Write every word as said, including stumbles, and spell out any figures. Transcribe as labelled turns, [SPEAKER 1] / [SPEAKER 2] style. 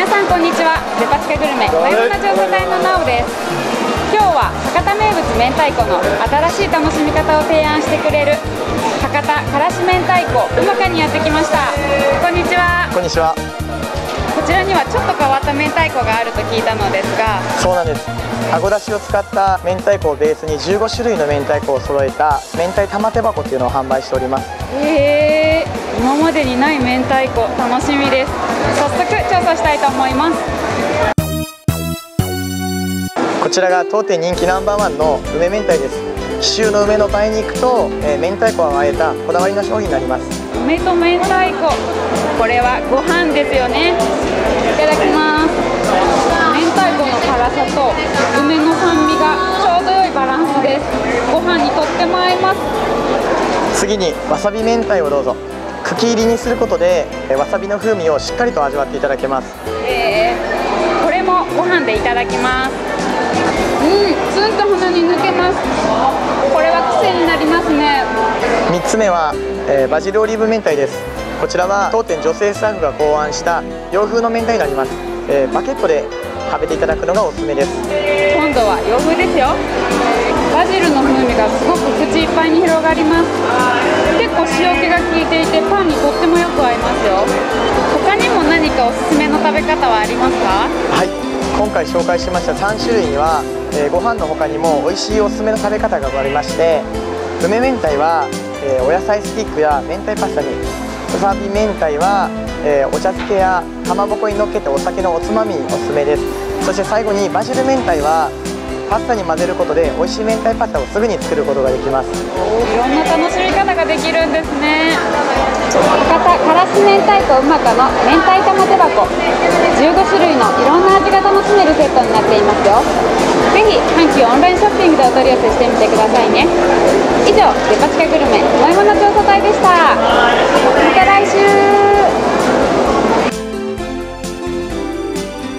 [SPEAKER 1] 皆さんこんにちは。デパ地下グルメおいもの調査隊のなおです。今日は博多名物明太子の新しい楽しみ方を提案してくれる博多からし明太子うまかにやってきました。こんにちは。
[SPEAKER 2] こんにちは。
[SPEAKER 1] こちらにはちょっと変わった明太子があると聞いたのですが。
[SPEAKER 2] そうなんです。あごだしを使った明太子をベースにじゅうごしゅるいの明太子を揃えた明太玉手箱というのを販売しております。
[SPEAKER 1] へえ、今までにない明太子楽しみです。早速調査したいと思います。
[SPEAKER 2] こちらが当店人気ナンバーワンの梅明太です。紀州の梅の梅肉と、えー、明太子を和えたこだわりの商品になります。
[SPEAKER 1] 梅と明太子、これはご飯ですよね。いただきます。明太子の辛さと梅の酸味がちょうど良いバランスです。ご飯にとっても合います。
[SPEAKER 2] 次にわさび明太をどうぞ。茎入りにすることでわさびの風味をしっかりと味わっていただけます。
[SPEAKER 1] えー、これもご飯でいただきます。うん、ツンと鼻に抜けます。これは癖になりますね。
[SPEAKER 2] みっつめは、えー、バジルオリーブ明太です。こちらは当店女性スタッフが考案した洋風の明太になります。えー、バケットで食べていただくのがおすすめです。
[SPEAKER 1] 今度は洋風ですよ。バジルの風味がすごく口いっぱいに広がります。結構塩気が効いていてパンにとってもよく合いますよ。他にも何かおすすめの食べ方はありますか？
[SPEAKER 2] はい、今回紹介しましたさんしゅるいには、えー、ご飯の他にも美味しいおすすめの食べ方がありまして、梅明太は、えー、お野菜スティックや明太パスタに、わさび明太は、えー、お茶漬けやかまぼこにのっけてお酒のおつまみにおすすめです。そして最後にバジル明太はパスタに混ぜることで美味しい明太パスタをすぐに作ることができます。
[SPEAKER 1] いろんな楽しみ方ができるんですね。博多からし明太子うまかの明太玉手箱、じゅうごしゅるいのいろんな味が楽しめるセットになっていますよ。ぜひ阪急オンラインショッピングでお取り寄せしてみてくださいね。以上、デパ地下グルメおいもの調査隊でした。